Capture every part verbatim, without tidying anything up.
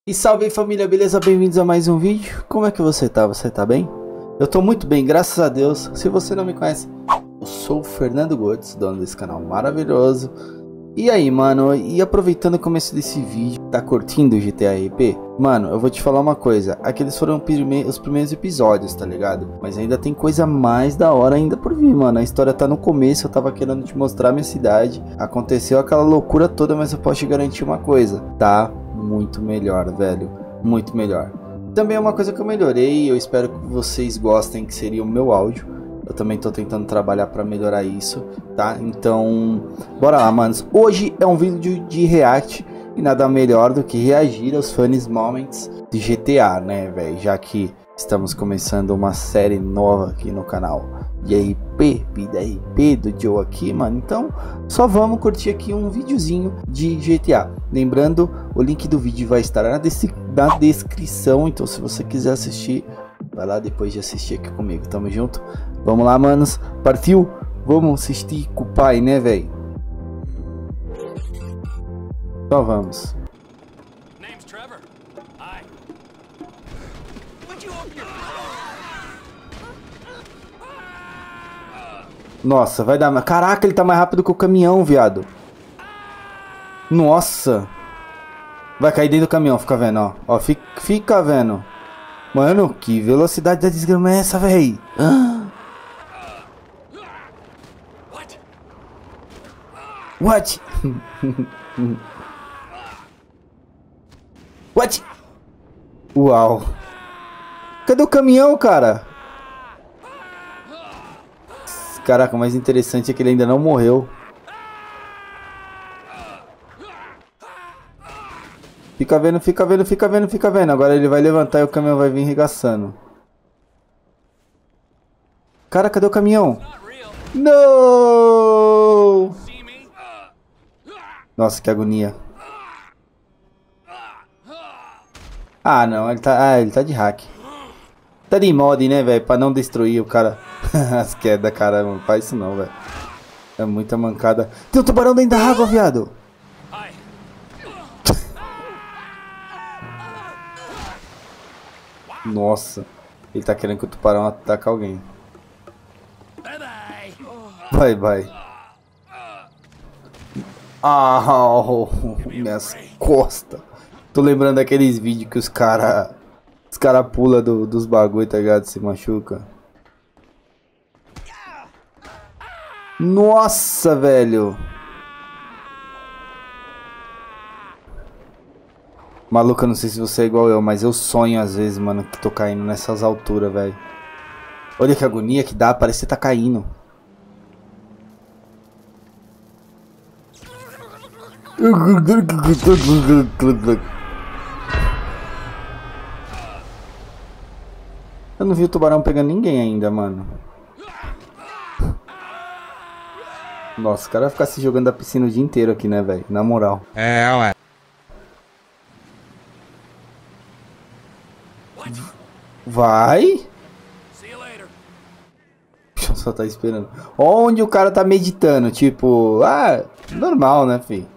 E salve família, beleza? Bem-vindos a mais um vídeo. Como é que você tá? Você tá bem? Eu tô muito bem, graças a Deus. Se você não me conhece, eu sou o Fernando Goetz, dono desse canal maravilhoso. E aí, mano, e aproveitando o começo desse vídeo, tá curtindo o G T A R P? Mano, eu vou te falar uma coisa, aqueles foram prime os primeiros episódios, tá ligado? Mas ainda tem coisa mais da hora ainda por vir, mano. A história tá no começo, eu tava querendo te mostrar minha cidade. Aconteceu aquela loucura toda, mas eu posso te garantir uma coisa, tá muito melhor, velho, muito melhor. Também é uma coisa que eu melhorei, eu espero que vocês gostem, que seria o meu áudio. Eu também tô tentando trabalhar para melhorar isso, tá? Então, bora lá, manos. Hoje é um vídeo de react e nada melhor do que reagir aos funny moments de G T A, né, velho? Já que estamos começando uma série nova aqui no canal de R P, vida R P do Joe aqui, mano. Então, só vamos curtir aqui um videozinho de G T A. Lembrando, o link do vídeo vai estar na, des na descrição, então se você quiser assistir, vai lá depois de assistir aqui comigo. Tamo junto? Vamos lá, manos. Partiu? Vamos assistir com o pai, né, velho? Só vamos. Nossa, vai dar... Caraca, ele tá mais rápido que o caminhão, viado. Nossa. Vai cair dentro do caminhão, fica vendo, ó. Ó, fica, fica vendo. Mano, que velocidade da desgrama é essa, véi? Ah. What? What? Uau. Cadê o caminhão, cara? Caraca, o mais interessante é que ele ainda não morreu. Fica vendo, fica vendo, fica vendo, fica vendo. Agora ele vai levantar e o caminhão vai vir regaçando. Cara, cadê o caminhão? Não! Nossa, que agonia. Ah, não, ele tá, ah, ele tá de hack. Tá de mod, né, velho? Pra não destruir o cara. As quedas, cara, não faz isso não, velho. É muita mancada. Tem um tubarão dentro da água, viado. Nossa, ele tá querendo que o tubarão ataque alguém. Vai, vai. Ah, oh, minhas costas. Tô lembrando daqueles vídeos que os cara Os cara pula do, dos bagulho, tá ligado? Se machuca. Nossa, velho. Maluco, eu não sei se você é igual eu, mas eu sonho às vezes, mano, que tô caindo nessas alturas, velho. Olha que agonia que dá, parece que tá caindo. Eu não vi o tubarão pegando ninguém ainda, mano. Nossa, o cara vai ficar se jogando da piscina o dia inteiro aqui, né, velho? Na moral. É, ué. Vai? Só tá esperando. Onde o cara tá meditando, tipo... Ah, normal, né, filho?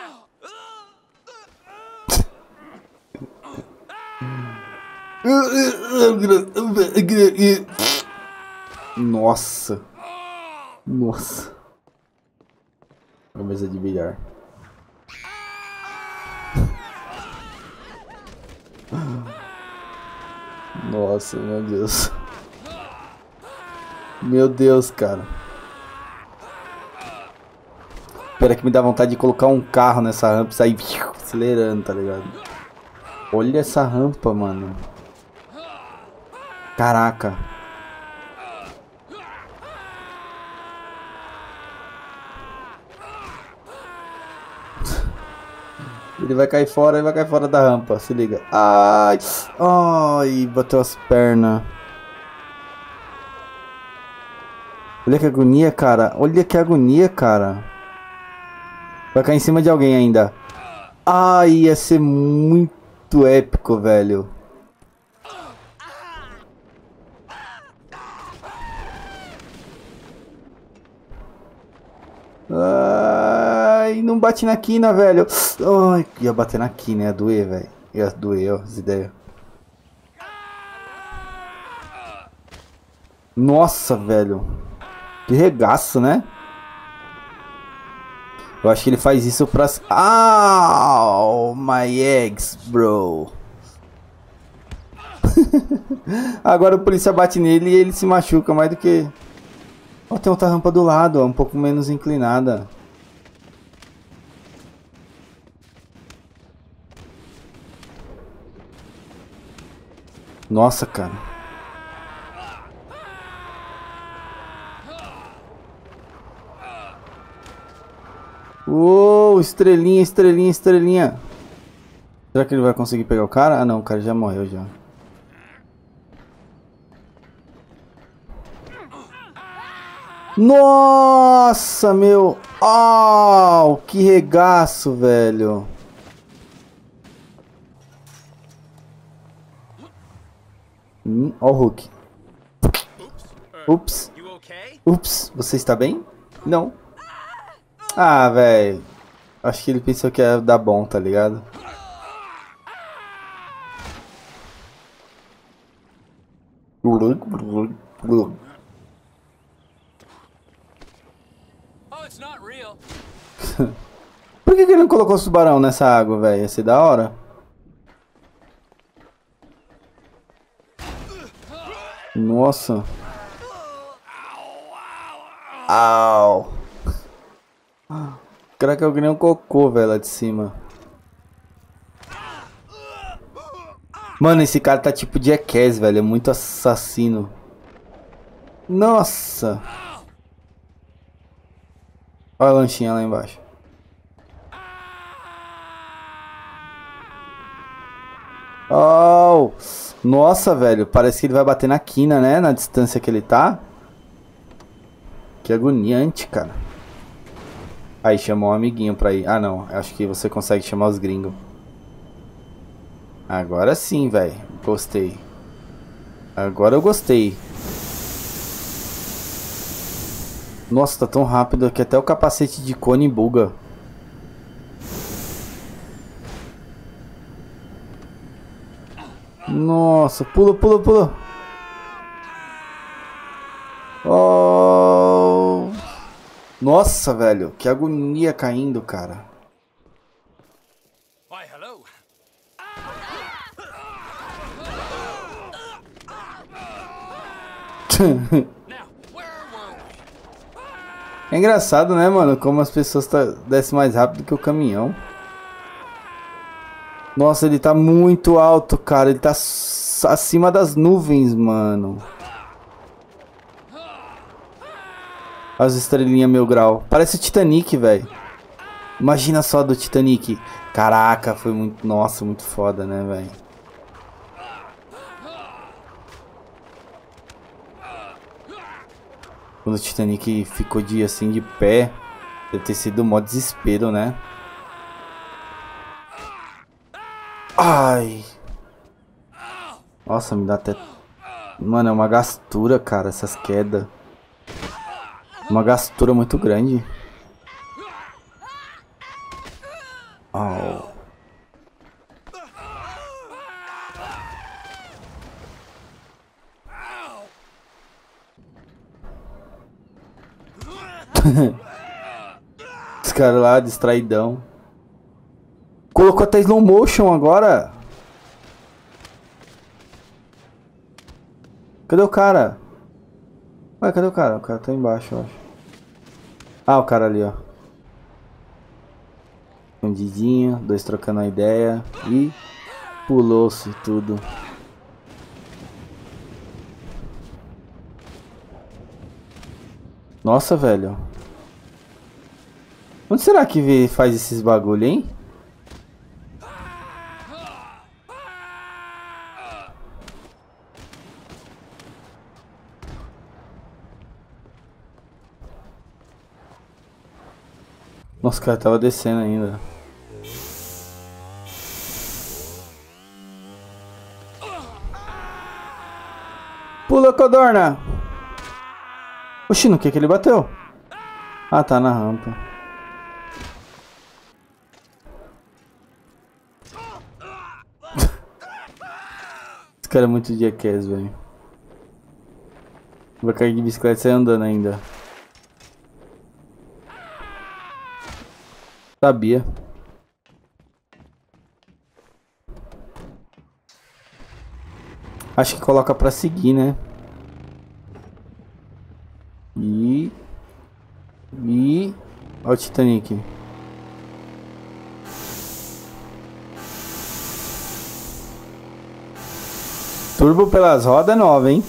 Nossa. Nossa. A mesa de bilhar. Nossa, meu Deus. Meu Deus, cara. Espera que me dá vontade de colocar um carro nessa rampa e sair acelerando, tá ligado? Olha essa rampa, mano. Caraca. Ele vai cair fora, ele vai cair fora da rampa, se liga. Ai, ai, bateu as pernas. Olha que agonia, cara. Olha que agonia, cara. Vai cair em cima de alguém ainda. Ai, ia ser muito épico, velho. Ai, não bate na quina, velho. Ai, ia bater na quina, ia doer, velho. Ia doer, ó, as ideias. Nossa, velho. Que regaço, né? Eu acho que ele faz isso pra... Ow, my eggs, bro. Agora o polícia bate nele e ele se machuca mais do que... Ó, tem outra rampa do lado, ó, um pouco menos inclinada. Nossa, cara. Uou, estrelinha, estrelinha, estrelinha. Será que ele vai conseguir pegar o cara? Ah não, o cara já morreu já. Nossa, meu. Oh, que regaço, velho. Hum, ó o Hulk. Ups. Ups, você está bem? Não. Ah, velho. Acho que ele pensou que ia dar bom, tá ligado? Por que que ele não colocou o tubarão nessa água, velho? Ia ser da hora. Nossa. Au. Cara, que eu ganhei um cocô, velho, lá de cima. Mano, esse cara tá tipo Jackass, velho. É muito assassino. Nossa. Olha a lanchinha lá embaixo. Oh. Nossa, velho. Parece que ele vai bater na quina, né? Na distância que ele tá. Que agoniante, cara. Aí, chamou um amiguinho pra ir. Ah, não. Acho que você consegue chamar os gringos. Agora sim, velho. Gostei. Agora eu gostei. Nossa, tá tão rápido que até o capacete de cone buga. Nossa, pula, pula, pula. Oh. Nossa, velho. Que agonia caindo, cara. É engraçado, né, mano? Como as pessoas tá, descem mais rápido que o caminhão. Nossa, ele tá muito alto, cara. Ele tá acima das nuvens, mano. As estrelinhas mil grau. Parece o Titanic, velho. Imagina só do Titanic. Caraca, foi muito... Nossa, muito foda, né, velho? Quando o Titanic ficou de, assim, de pé, deve ter sido um mó desespero, né? Ai. Nossa, me dá até... Mano, é uma gastura, cara, essas quedas. Uma gastura muito grande. Oh. Os caras lá, distraidão. Colocou até slow motion agora. Cadê o cara? Ué, cadê o cara? O cara tá embaixo, eu acho. Ah, o cara ali, ó. Escondidinho, dois trocando a ideia. E pulou-se tudo. Nossa, velho. Onde será que faz esses bagulho, hein? Nossa, o cara tava descendo ainda. Pula, codorna! Oxi, no que que ele bateu? Ah, tá na rampa. cara é muito jackass, velho. Vai cair de bicicleta e sair andando ainda. Sabia. Acho que coloca pra seguir, né? E... E... Olha o Titanic. Turbo pelas rodas nova, hein?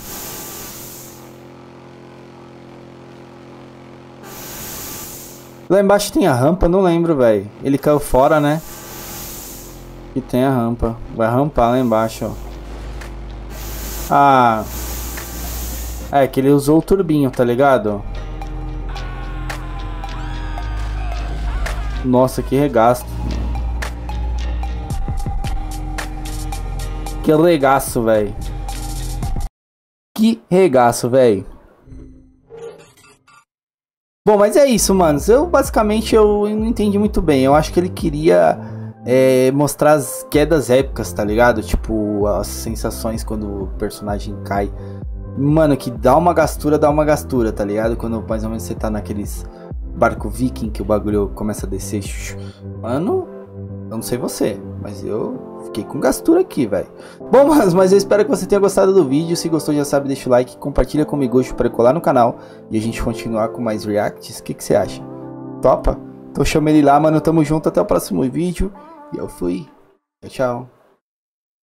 Lá embaixo tem a rampa, não lembro, velho. Ele caiu fora, né? E tem a rampa. Vai rampar lá embaixo, ó. Ah... É que ele usou o turbinho, tá ligado? Nossa, que regaço. Que regaço, velho. Que regaço, velho. Bom, mas é isso, manos. Eu basicamente eu não entendi muito bem. Eu acho que ele queria é, mostrar as quedas épicas, tá ligado? Tipo, as sensações quando o personagem cai. Mano, que dá uma gastura, dá uma gastura, tá ligado? Quando mais ou menos você tá naqueles barco viking que o bagulho começa a descer. Mano, eu não sei você, mas eu fiquei com gastura aqui, velho. Bom, mas, mas eu espero que você tenha gostado do vídeo. Se gostou, já sabe, deixa o like, compartilha com o Migoshi para colar no canal e a gente continuar com mais reacts. O que, que você acha? Topa? Então chama ele lá, mano. Tamo junto, até o próximo vídeo. E eu fui. Tchau, tchau.